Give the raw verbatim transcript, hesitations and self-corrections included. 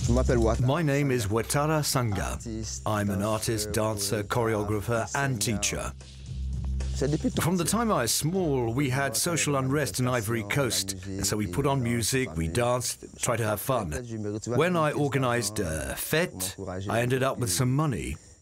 My name is Ouattara Sanga. I'm an artist, dancer, choreographer and teacher. From the time I was small, we had social unrest in Ivory Coast, and so we put on music, we danced, tried to have fun. When I organized a fête, I ended up with some money.